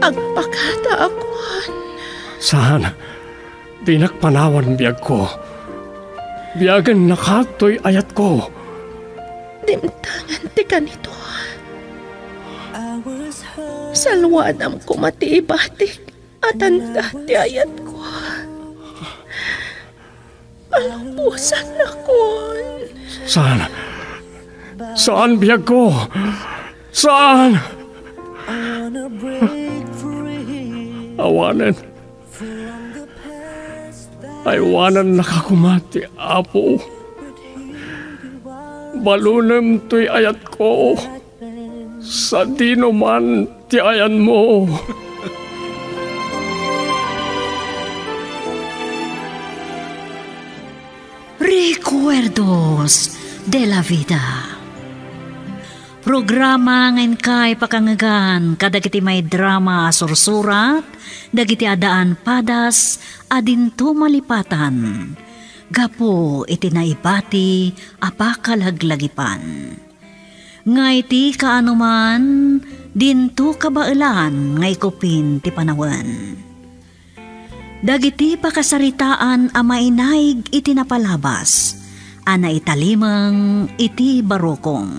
agpakata akuan. Saan? Di nakpanawan biyag ko. Biyagan nakatoy ayat ko. Dimtangan ti kanito. Salwadam ko matiibatik at anda ti ayat ko. Alampusan na kon. Saan? Saan biyag ko? Saan? Awanan. Aywanan nakakumati, Apo. Balunem to'y ayat ko. Sa dino man ti ayan mo. Recuerdos de la Vida. Programa ngayon kay pakangagan kadagiti may drama sursurat, dagiti adaan padas, adinto malipatan. Gapo iti naibati apakalaglagipan. Ngay ti kaanuman, dinto kabailan ngay kupin ti panawan. Dagiti pakasaritaan a mainaig iti napalabas, ana italimang iti barokong.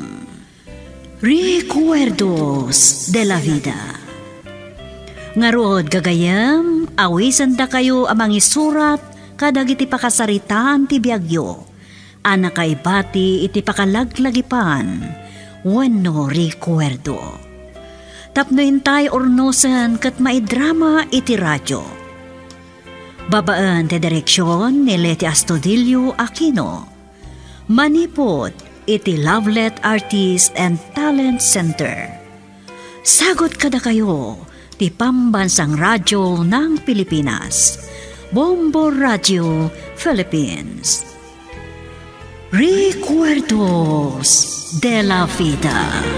Recuerdos de la Vida. Ngarod gagayam, awisan da kayo amang isurat kadagiti pakasaritaan ti biagyo, ana kaibati iti pakalaglagipan, wenno recuerdo. Tapno intay ornosan kat maidrama iti radyo. Babaan ti direksyon ni Leti Astudillo Aquino. Manipod iti Lovelet Artist and Talent Center. Sagot kada kayo ti Pambansang Radyo ng Pilipinas. Bombo Radio Philippines. Recuerdos de la Vida.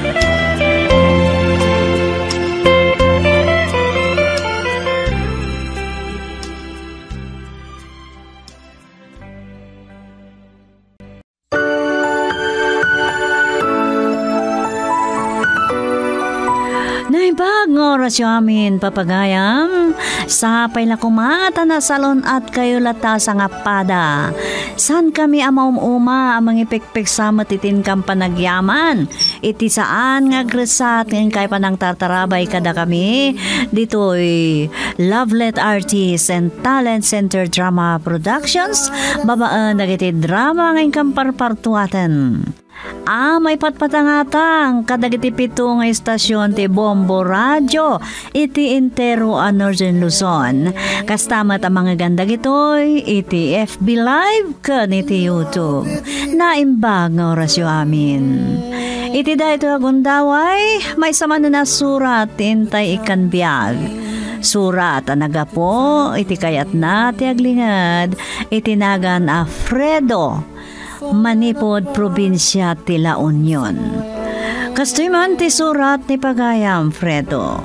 Naibag ng orasyo amin papagayam, sapay na kumata na salon at kayo lata sa ngapada. San kami amaum-uma amang ipikpik sa matitin kang panagyaman, iti saan nga gresat ng kay panang tartarabay kada kami, dito'y Lovelet Artist and Talent Center Drama Productions, babaan nagiti drama ng kamparpartuatan. May patpatangatang kadagiti pito nga istasyon ti Bombo Radio iti Intero a Northern Luzon. Kastamat ang mga ganda gitoy iti FB Live kan iti YouTube. Naimbag nga orasyo amin. Iti da ito agundaway may sama na surat tintay ikan biag. Surat anagapo iti kayat na ti aglingad itinagan a Fredo Manipod, Probinsya ti La Union. Kastoy man ti surat ni Pagayam, Fredo.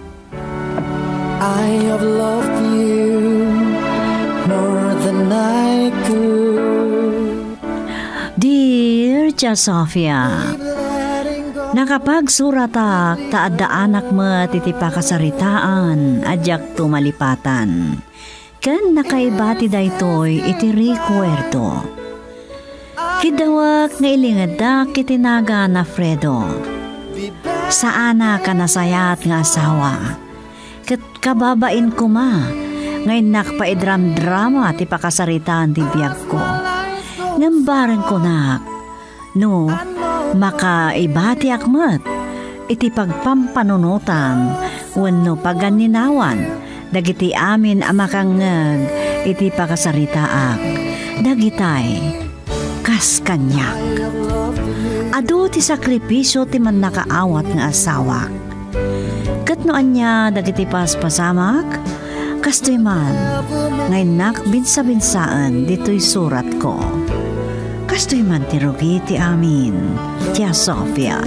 I have loved you more than I could. Dear Tia Sofia, nakapagsurata taadda anak mo titi pakasaritaan adyak tumalipatan. Ken nakaibati daytoy iti recuerdo. Kidawak nga ilingadak kitinaga na Fredo. Saana ka nasayat nga asawa. Kat kababain ko ma. Ngayon nakpaidram-drama ti pakasaritaan ti biyag ko. Ngambaran ko nak. No, makaibati akmat. Iti pagpampanunutan. Wano paganinawan. Dagiti amin amakangag. Iti pakasaritaak. Dagitay. Kas kanyak. Ado ti sakripisyo ti man nakaawat nga asawa. Katnoan niya dagiti paspasamak, kastoy man, ngayon binsa-binsaan dito'y surat ko. Kastoy man ti rugi ti amin, Tia Sofia.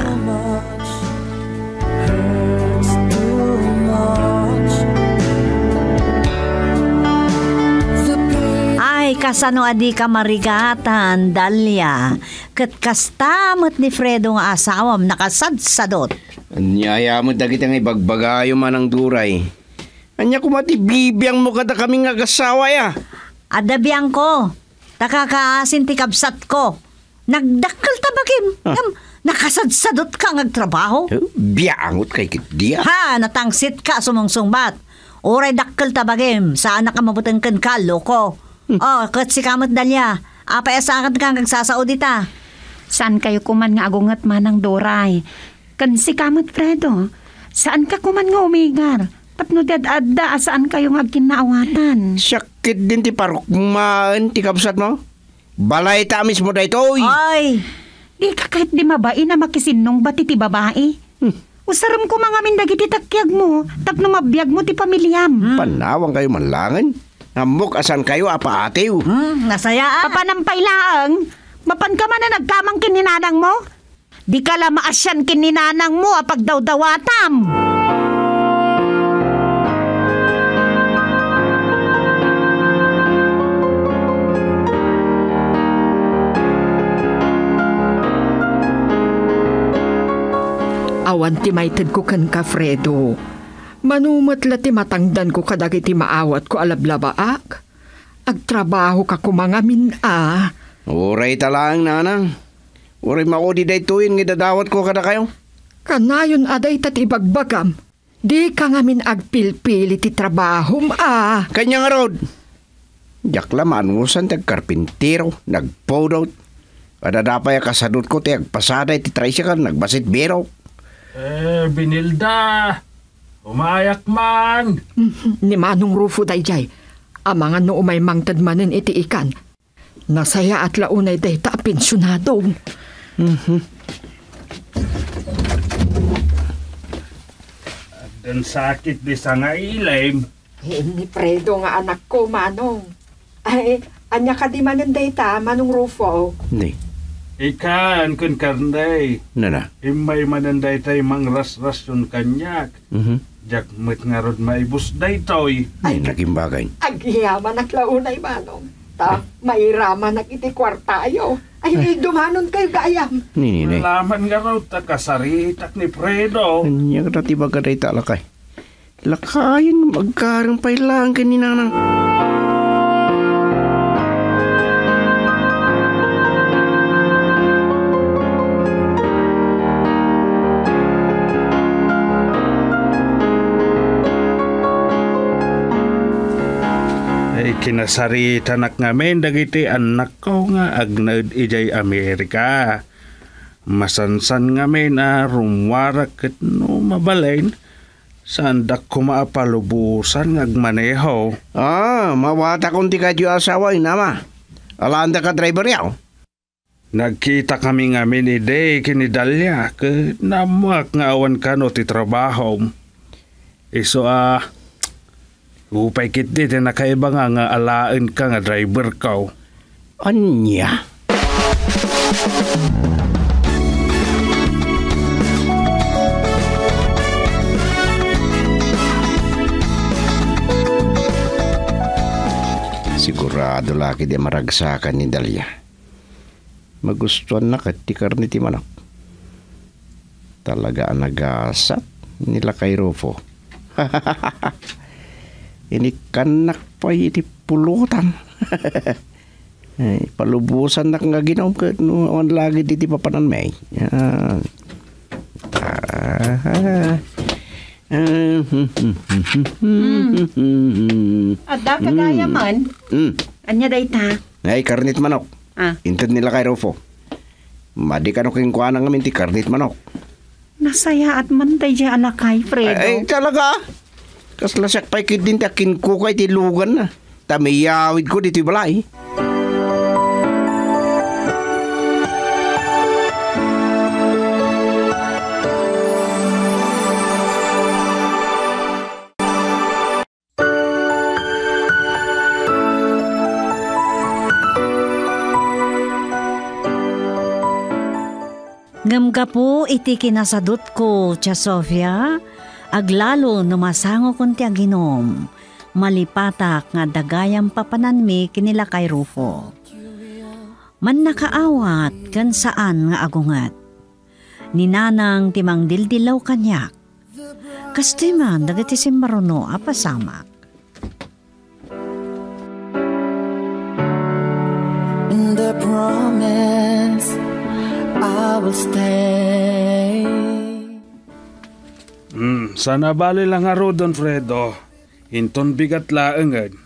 Kasano adi ka marigatan, Dalia, Kat kastamot ni Fredo nga asawam nakasadsadot. Anyaya mo dagit ang ibagbagayo man ang duray. Anya kumati bibiyang mo kada kaming agasawa ya. Adabiyang ko, takakaasin ti kabsat ko. Nagdakkel tabagim. Nakasadsadot ka ngagtrabaho. Biyangot kay kitdiya. Ha, natangsit ka sumungsungbat. Oray dakkel tabagim, saan nakamabutang kan ka, loko. Oh, kat si kamot dalya. Apa esakan kang kagsasaudita. Saan kayo kuman nga agungat manang Doray? Kan si kamot Fredo, saan ka kuman nga umigar? Tapno dad-adda, saan kayo nga kinaawatan? Sakit din ti parukmaan ti kabsat mo. Balay ta mismo da ito. Ay! Di ka kahit di mabai na makisinong ba ti babae? Usaram ko mga mindagiti takyag mo, tapno mabiyag mo ti pamilyam. Panawang kayo manlangan. Namok asan kayo apa atew. Nasaya. Papanampay laang, mapan ka man na nagkamang kininanang mo? Di ka la maasyan kininanang mo apag daw-dawatam. Awan ti maited ko kan ka, Fredo. Manumat la ti matangdan ko kadagiti maawat ko alablabaak. Agtrabaho ka kumangamin Uray talang nanang. Uray makodi day tuin nga dadawat ko kada kayo. Kanayon aday tat ibagbagam. Di ka ngamin agpilpili ti trabahom Kanya nga rod. Jakla manusan tag karpintero, nagpodot. Adadapay kasadot ko ti agpasaday ti tricycle, nagbasit biro. Binilda. Umayak man. Ni Manong Rufo dayjay. Amangan no umay mangtadmanen iti ikan. Nasaya at launay day ta pensyonado. Dan sakit di sa nga ilaim. Ni Fredo nga anak ko, Manong. Ay, anya ka di manen day ta, Manong Rufo. Hindi. Ikan kun karnday. Nana. Imay mananday tay mangras-ras yung kanyak. Jak met nga rod maibus day toy. Ay, naging bagay. Agyaman at launay, Manong. Ta, mairaman at iti kwartayo. Ay, dumanon kayo gayam. Ninay. Malaman nga raw takasaritak ni Fredo. Anya ka dati baga day talakay. Lakayin magkarang pailang kaninanang. Kinasarita nak ngamen dagiti anak ko nga agnaud ijay Amerika. Masansan ngamen rumwarak ket no mabalain sandak ko maapalubusan ngagmaneho. Mawata kong ti kadyo asawa inama. Alanda ka driver yaw. Nagkita kami ngamen ide kinidalya ke namak nga awan kano ti trabaho. Iso upay kit di nakaiba nga alaan ka nga driver ka. Anya? Sigurado laki di maragsakan ni Dalia. Magustuhan na ti karni ti manok. Talaga nagasat nila kay Rufo. Ini kanak pa iti pulutan. Ay, palubusan na nga ginom ka noon lagi diti papanan may. Yan. Adda kagaya man. Anya day ta? Ay, karnit manok. Intad nila kay Rufo. Madi ka no king kuha na ngamin ti karnit manok. Nasaya at man day dya alakay, Fredo. Ay, talaga. Kaslasak pa'y kidin takin ko kay tilugan na. Tamiyawid ko dito balay. Ngamga po iti kinasadot ko, Tia Sofia. Aglalo numasango kunti aginom, malipatak nga dagayang papananmi kinila kay Rufo. man nakaawat kan saan nga agungat. Ninanang timang dildilaw kanyak. Kastoy man dagiti simbaruno apasamak. The promise I will stay. Sana bali lang aro Don Fredo. Hinton bigat laengan.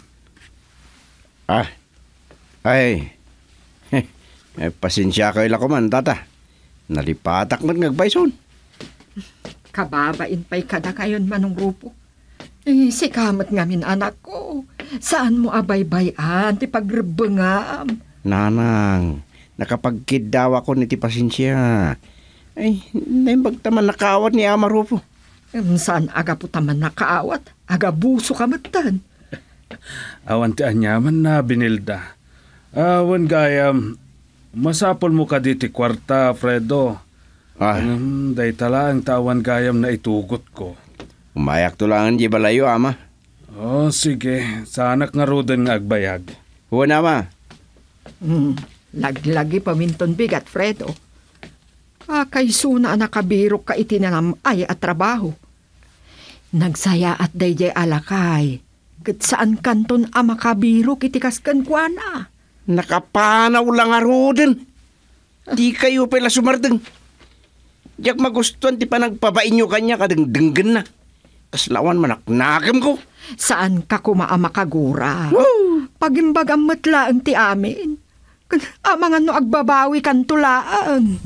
Ay. Pasensya kayo lakuman, tata. Nalipatak man ngagbayson. Kababain pa'y kada kayon manong grupo. Sikamat ngamin anak ko. Saan mo abaybayan ti pagrebengam? Nanang, nakapagkid daw ako ni ti pasensya. Ay, naimbag taman nakawat ni Amarupo. Saan aga po taman nakaawat? Aga buso kamatan. Awan ti anyaman na binilda. Awan gayam, masapol mo ka diti kwarta, Fredo. Day tala ang tawan gayam na itugot ko. Umayak to lang di balayo, ama. Sige. Sanak nga roden nga agbayag. Huwag na, ama. Laglagi paminton bigat, Fredo. Kakaiso na nakabiro ka itinanam ay at trabaho. Nagsaya at dayjay alakay. Kat saan kanton ang makabiro kitikas kan kwa na? Nakapanaw lang aroden. Di kayo pala sumardeng. Diyak magustuhan ti panagpabain nyo kanya kadengdenggen na. Kaslawan manaknakam ko. Saan ka kumaama kagura? Pagimbagang matlaan ti amin. Amangan no agbabawi kan tulaan.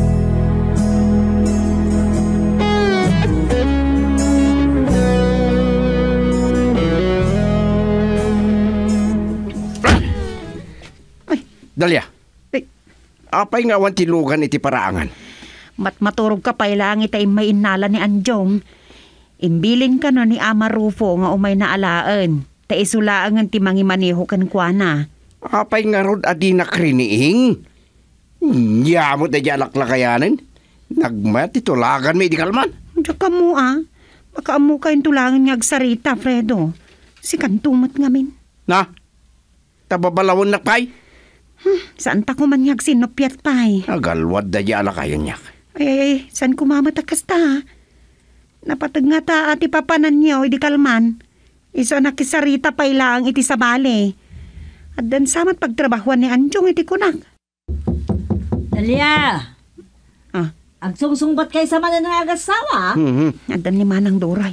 Dalia, apay nga wan tilugan iti paraangan? Maturog ka pa'y langit ay may inala ni Anjong. Imbilin ka na ni Ama Rufo nga umay na alaan. Ta isulaan nga ti mangimaneho kan kuana. Apay nga rod adi nakriniing. Yamot na jalak lakayanin. Nagmat itulagan may di kalman. Diyak ka mo Baka amo kayong tulangan nga agsarita, Fredo. Si kantumot ngamin. Na, tababalawon na pay. Saan ta ko man nga agsinopyat pay? Agalwad na jalak kayan niya. Ay, saan kumamatakas ta? Napatag nga ta ati papanan niyo, di kalman. Iso nakisarita pay lang iti sabale. At dan samat pagtrabahuan ni Anjong iti kunak. Dalia! Agsungsungbat kay sa manan ng agasawa? At dan ni Manang Doray.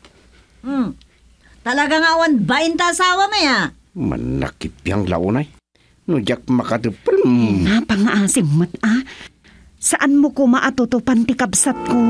Talagang awan bain ta asawa maya. Manakip yang launay. Nujak makadupal. Napangaasim mat Saan mo ko maatutupan ti kabsat ko?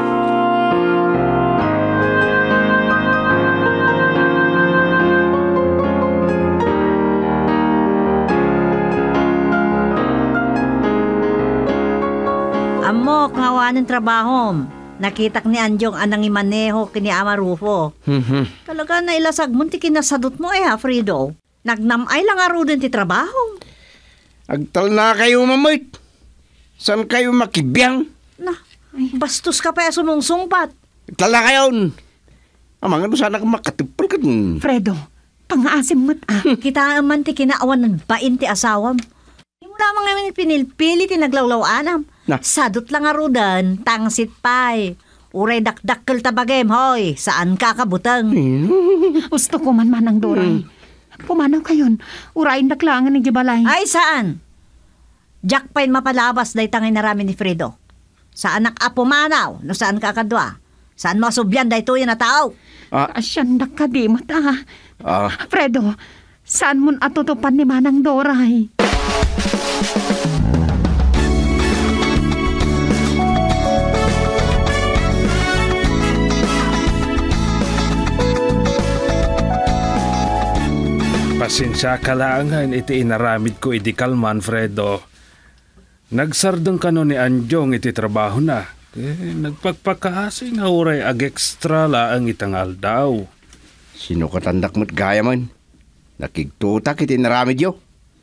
Amok nga awanin trabahom. Nakitak ni Anjong anang imaneho kini Ama Rufo. Talaga na ilasag mo ti kinasadot mo Frido. Nagnamay lang aro din ti trabaho. Agtal na kayo mamait. Saan kayo makibiyang? Bastos ka pa sumungsungpat. Agtal na kayo. Amang ano sana kang makatupal ka dun. Fredo, pangaasim mo't Kita man ti kinaawan ng bain ti asawam. Hindi mo lamang namin pinilpili ti naglawlaw-anam. Sadot lang aro din, tangsit pay. Uray dakdakkel tabagem, hoy. Saan ka kabutang? Gusto ko man Manang Doray. Pumanaw kayon, urayin daklangan ng gibalay. Ay, saan? Jack pain mapalabas day tangay na rami ni Fredo. Saan nakapumanaw? No saan ka kadwa? Saan masubyan day tuyo na tao? Asyan nakadimot Fredo, saan mo atutupan ni Manang Doray? Pasensya ka langan iti inaramid ko iti kalman, Fredo. Nagsardong ka no ni Anjong iti trabaho na. Nagpagpakahasing hauray ag-extra laang itangal daw. Sino katandak mo't gaya man? Nakigtutak iti inaramid yo.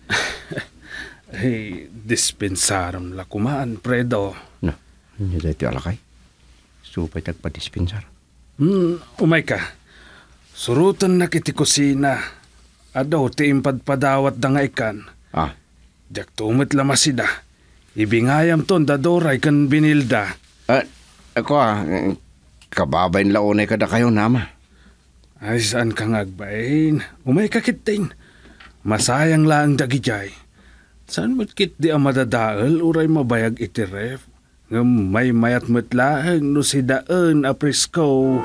Dispensaram la kumaan, Fredo. Ano dito alakay? Supay tagpa-dispensar. Umay ka. Surutan na kiti kusina. Adaw ti impadpadawat da nga ikan. Jak tumit lama sida. Ibingayam ton dadoray kan binilda. Ako kababain launay kada kayo nama. Ay saan kang agbain? Umay kakitin. Masayang lang dagijay. Saan mo't kit di ang madadaal uray mabayag itiref? Ngam may mayat mo't laang no si daan a presko.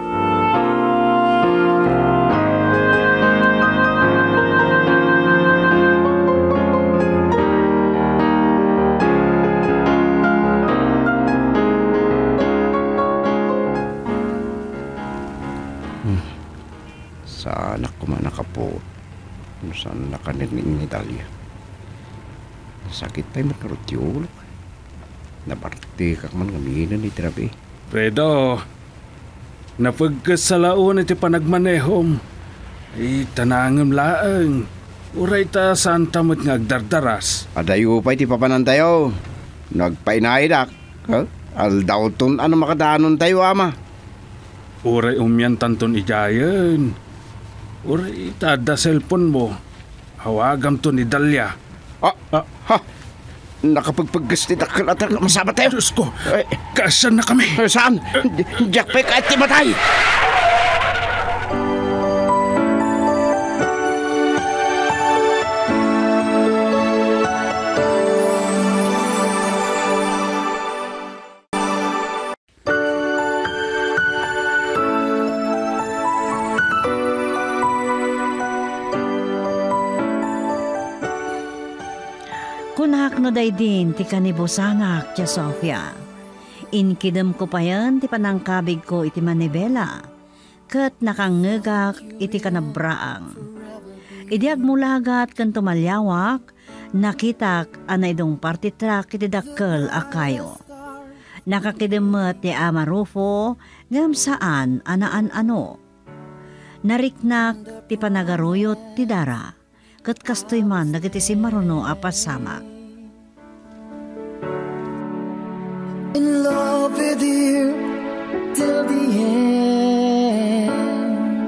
Sana ko man nakapo. Saan nakaninig ni Dalia. Sakit tayo magkarutiyulok. Nabarti kak man ngaminan ni Tirabi. Fredo, napagkas sa laon iti panagmanehom. Tanangam laang. Uray ta saan tamot nga agdardaras. Adayo pa iti papanan tayo. Nagpainaidak. Aldauton ano makadaanon tayo ama. Uray umyan tanton ijayan. Uray tada cellphone mo. Hawagam to ni Dalia. Nakapagpaggas ni Dakal at masama tayo. Diyos ko, kasan na kami. Saan? Diyak pa'y kahit timatay. Kunak no day din ti kanibusanak ti Sofia. Inkidem ko pa yan ti panangkabig ko iti manibela. Kat nakangegak iti kanabraang. Idi agmulagat kan tumalyawak, nakitak anay dong partitrak iti dakkel akayo. Nakakidemet ti Ama Rufo ngam saan anaan ano. Nariknak ti panagaruyot ti dara. Kat kastoy man nagiti si Maruno apasamak. In love with you till the end.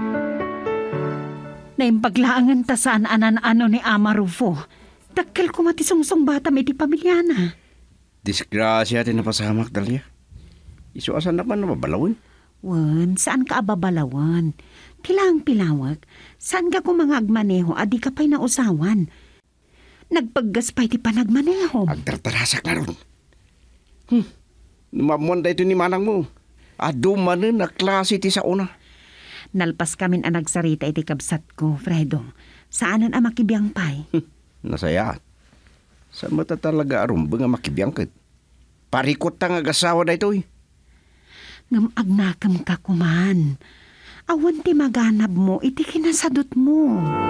Naimpaglaangan ta saan anan-ano ni Ama Rufo. Dakkel ko matisungsong batam iti pamilyana. Disgrasya ti napasamak Dalia. Isu asan naman na mabalawin. Wen, saan ka ababalawan? Kilang pilawag, saan ka mga agmaneho adi ka pa'y nausawan? Nagpaggas pa'y ti panagmaneho. Agtartarasak na ron. Numamuan da ito ni manang mo. Ado manin na klase ti sa una. Nalpas kamin ang nagsarita iti kabsat ko, Fredo. Saanan ang makibiyang pa'y? Nasaya. Saan mo ta talaga arumbang ang makibiyang kat? Parikot ta nga gasawa da ito eh. Ngam agnakam ka kuman. Awan ti maganab mo, iti kinasadot mo.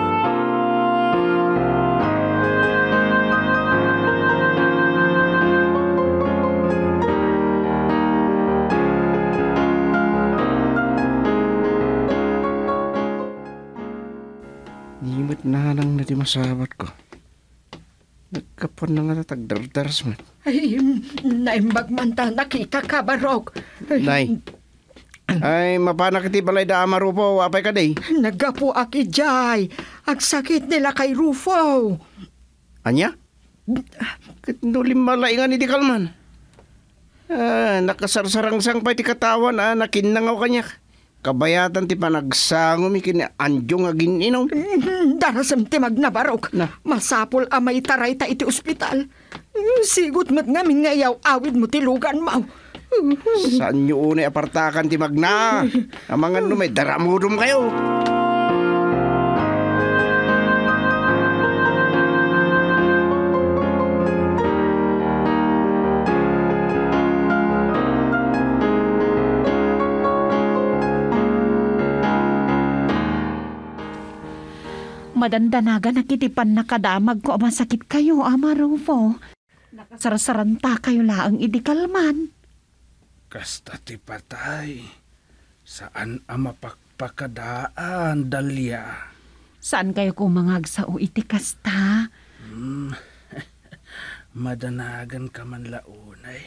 Nimit na lang na di masabat ko. Nagkapon na nga tagdardaras man. Ay, naimbag man ta nakikakabarok. Nay, ay mapanak iti balay da Ama Rufo, apay ka day. Nagapo aki jay. Agsakit nila kay Rufo. Anya? Katulim malaingan iti kalman. Nakasarsarangsang pa iti katawan, nakinangaw kanya. Kabayatan ti panagsangom ikin anjong agin inom. Darasam ti magnabarok. Na. Masapol amay taray ta iti ospital. Sigot mat ngamin ngayaw awid mo ti lugan mo. Saan nyo unay apartakan ti magna? Amangan no may daramudum kayo. Madandanaga nakitipan na kadamag ko ang sakit kayo, Ama Rufo. Nakasarasaranta kayo laang idikalman. Kasta ti patay. Saan ang mapakpakadaan, Dalia? Saan kayo kumangag sa iti kasta? Madanagan ka man launay.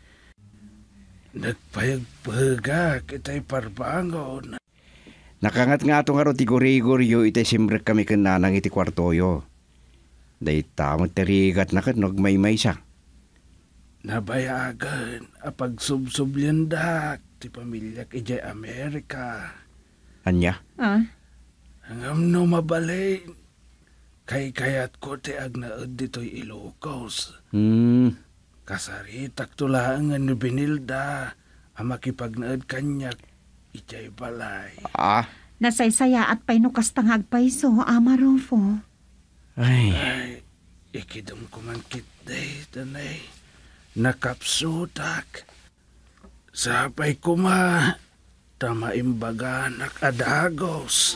Nagpayagpaga kita'y parbangon. Nakangat nga ito nga ro ti guri-guriyo itay simrek kami kananang iti kwartoyo. Day tamang tarigat na kan nagmaymay siya. Nabayagan apag subsublendak ti pamilya ijay Amerika. Anya? Hangam no mabalay. Kay kayat ko ti agnaad dito'y Ilocos. Kasaritak tulangan ni Benilda ang makipagnaad kanyak ijay balay. Nasaysaya at pa'y nukastangag paiso, Ama Rufo. Ay, Ikidum kumankit day tanay. Nakapsutak. Sapay kuma. Tamaimbaga nakadagos.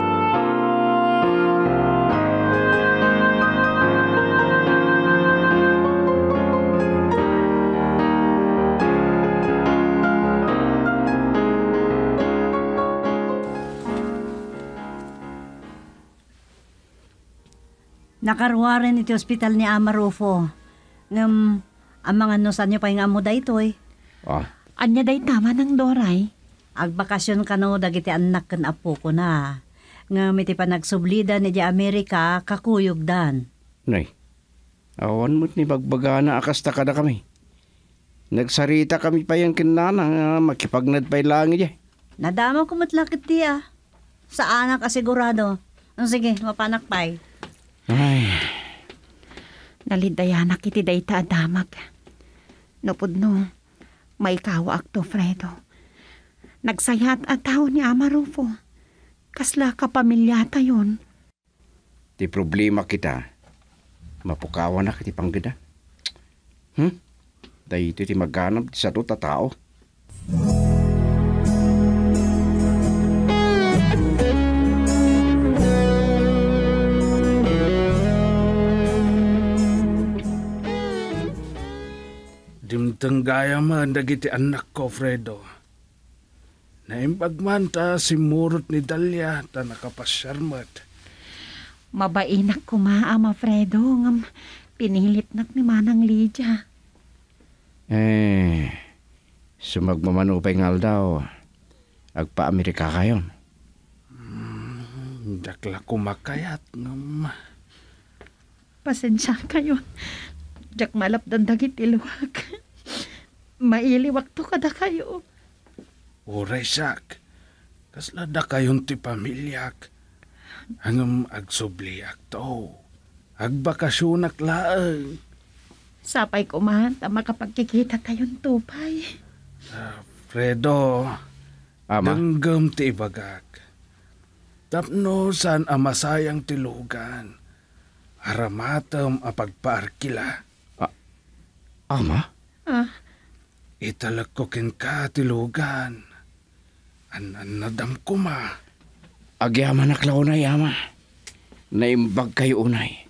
Nakarwa rin iti ospital ni Ama Rufo. Ngam, ang mga nusan nyo pa yung amo da ito eh. Anya day tama ng Doray. Agbakasyon ka no, dagiti anak kan apo ko na. Ngam iti pa nagsublida ni di Amerika, kakuyog dan. nay. Awan mo't ni bagbagana akasta ka na kami. Nagsarita kami pa yung kinana, makipagnad pa'y langit eh. Nadama ko matlakit diya. Sa anak asigurado. Sige, mapanak pa'y. Ay, Nalidayanak iti day ta adamag. Nupudno, may kawak to, Fredo. Nagsayat at tao ni Ama Rufo. Kasla kapamilyata yon. ti problema kita. Mapukawan na kiti panggada. Dahil ito ti magganap sa to tatao. Dimtanggaya man dagiti anak ko, Fredo. Naimbagmanta si murot ni Dalia ta nakapasyarmat. Mabainak kuma, Ama Fredo. Ngam pinilit nak ni Manang Lydia. Sumagmamanupay ngal daw. Agpa-Amerika kayon. Dakla kumakayat ngam. Pasensya kayo. Jak malapdan dagit iluwag. Mailiwag to kada kayo. Uray sak. Kaslada kayon ti pamilyak. Hangam agsubliak to. Agbakasyonak laang. Sapay ko man, ta makapagkikita kayon tupay. Fredo. Ama? Danggam ti ibagak. Tapno san amasayang tilugan. Aramatam apagpaarkila. Ama? Italak ko ken ka tilugan. Nadam ko ma. Agyaman na klaunay, ama. Naimbag kayo unay.